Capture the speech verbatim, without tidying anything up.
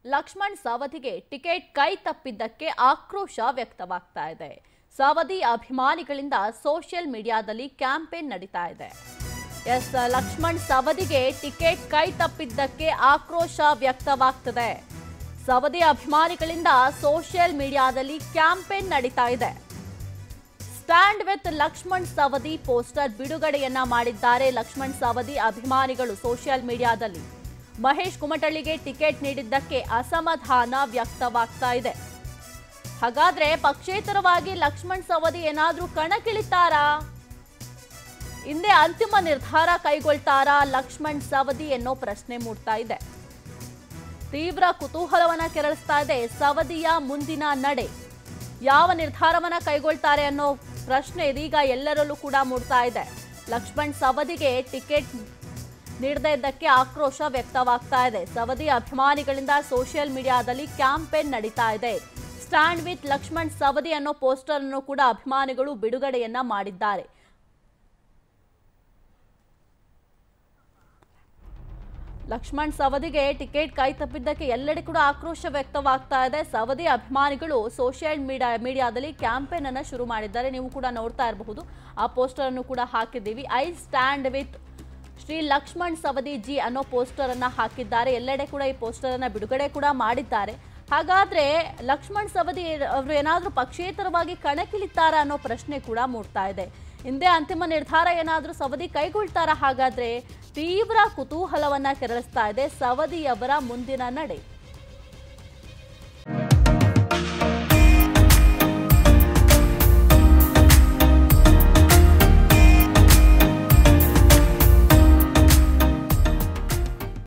ಲಕ್ಷ್ಮಣ್ ಸವದಿಗೆ ಟಿಕೆಟ್ ಕೈ ತಪ್ಪಿದ್ದಕ್ಕೆ ಆಕ್ರೋಶ ವ್ಯಕ್ತವಾಗ್ತಾ ಇದೆ. ಸವದಿ ಅಭಿಮಾನಿಗಳಿಂದ ಸೋಷಿಯಲ್ ಮೀಡಿಯಾದಲ್ಲಿ ಕ್ಯಾಂಪೇನ್ ನಡೀತಾ ಇದೆ. ಎಸ್ ಲಕ್ಷ್ಮಣ್ ಸವದಿಗೆ ಟಿಕೆಟ್ ಕೈ ತಪ್ಪಿದ್ದಕ್ಕೆ ಆಕ್ರೋಶ ವ್ಯಕ್ತವಾಗ್ತಿದೆ. ಸವದಿ ಅಭಿಮಾನಿಗಳಿಂದ ಸೋಷಿಯಲ್ ಮೀಡಿಯಾದಲ್ಲಿ ಕ್ಯಾಂಪೇನ್ ನಡೀತಾ ಇದೆ. Stand with Laxman Savadi poster ಬಿಡುಗಡೆಯನ್ನ ಮಾಡಿದ್ದಾರೆ ಲಕ್ಷ್ಮಣ್ ಸವದಿ ಅಭಿಮಾನಿಗಳು ಸೋಷಿಯಲ್ ಮೀಡಿಯಾದಲ್ಲಿ. ಮಹೇಶ್ ಕುಮಟಳ್ಳಿಗೆ ಟಿಕೆಟ್ ನೀಡಿದ್ದಕ್ಕೆ ಅಸಮಾಧಾನ ವ್ಯಕ್ತವಾಗ್ತಾ ಇದೆ. ಹಾಗಾದ್ರೆ ಪಕ್ಷೇತರವಾಗಿ ಲಕ್ಷ್ಮಣ್ ಸವದಿ ಏನಾದ್ರೂ ಕಣಕ್ಕಿಳಿತಾರಾ? ಹಿಂದೆ ಅಂತಿಮ ನಿರ್ಧಾರ ಕೈಗೊಳ್ತಾರಾ ಲಕ್ಷ್ಮಣ್ ಸವದಿ ಎನ್ನೋ ಪ್ರಶ್ನೆ ಮೂಡ್ತಾ ಇದೆ. ತೀವ್ರ ಕುತೂಹಲವನ್ನ ಕೆರಳಿಸ್ತಾ ಇದೆ ಸವದಿಯ ಮುಂದಿನ ನಡೆ. ಯಾವ ನಿರ್ಧಾರವನ್ನ ಕೈಗೊಳ್ತಾರೆ ಅನ್ನೋ ಪ್ರಶ್ನೆ ಇದೀಗ ಎಲ್ಲರಲ್ಲೂ ಕೂಡ ಮೂಡ್ತಾ ಇದೆ. ಲಕ್ಷ್ಮಣ್ ಸವದಿಗೆ ಟಿಕೆಟ್ ನೀಡದೇ ಇದ್ದಕ್ಕೆ ಆಕ್ರೋಶ ವ್ಯಕ್ತವಾಗ್ತಾ ಇದೆ. ಸವದಿ ಅಭಿಮಾನಿಗಳಿಂದ ಸೋಷಿಯಲ್ ಮೀಡಿಯಾದಲ್ಲಿ ಕ್ಯಾಂಪೇನ್ ನಡೀತಾ ಇದೆ. ಸ್ಟ್ಯಾಂಡ್ ವಿತ್ ಲಕ್ಷ್ಮಣ್ ಸವದಿ ಅನ್ನೋ ಪೋಸ್ಟರ್ ಅನ್ನು ಕೂಡ ಅಭಿಮಾನಿಗಳು ಬಿಡುಗಡೆಯನ್ನ ಮಾಡಿದ್ದಾರೆ. ಲಕ್ಷ್ಮಣ್ ಸವದಿಗೆ ಟಿಕೆಟ್ ಕೈ ತಪ್ಪಿದ್ದಕ್ಕೆ ಎಲ್ಲೆಡೆ ಕೂಡ ಆಕ್ರೋಶ ವ್ಯಕ್ತವಾಗ್ತಾ ಇದೆ. ಸವದಿ ಅಭಿಮಾನಿಗಳು ಸೋಷಿಯಲ್ ಮೀಡಿಯಾ ಮೀಡಿಯಾದಲ್ಲಿ ಕ್ಯಾಂಪೇನ್ ಅನ್ನ ಶುರು ಮಾಡಿದ್ದಾರೆ. ನೀವು ಕೂಡ ನೋಡ್ತಾ ಇರಬಹುದು, ಆ ಪೋಸ್ಟರ್ ಅನ್ನು ಕೂಡ ಹಾಕಿದ್ದೀವಿ. I stand with Shri Laxman Savadi ji ಅನ್ನೋ ಪೋಸ್ಟರ್ ಅನ್ನ ಹಾಕಿದ್ದಾರೆ. ಎಲ್ಲೆಡೆ ಕೂಡ ಈ ಪೋಸ್ಟರ್ ಅನ್ನ ಬಿಡುಗಡೆ ಕೂಡ ಮಾಡಿದ್ದಾರೆ. ಹಾಗಾದ್ರೆ ಲಕ್ಷ್ಮಣ್ ಸವದಿ ಅವರು ಏನಾದ್ರೂ ಪಕ್ಷೇತರವಾಗಿ ಕಣಕ್ಕಿಳಿತಾರಾ ಅನ್ನೋ ಪ್ರಶ್ನೆ ಕೂಡ ಮೂಡ್ತಾ ಇದೆ. ಹಿಂದೆ ಅಂತಿಮ ನಿರ್ಧಾರ ಏನಾದ್ರೂ ಸವದಿ ಕೈಗೊಳ್ತಾರಾ? ಹಾಗಾದ್ರೆ ತೀವ್ರ ಕುತೂಹಲವನ್ನ ಕೆರಳಿಸ್ತಾ ಇದೆ ಸವದಿಯವರ ಮುಂದಿನ ನಡೆ.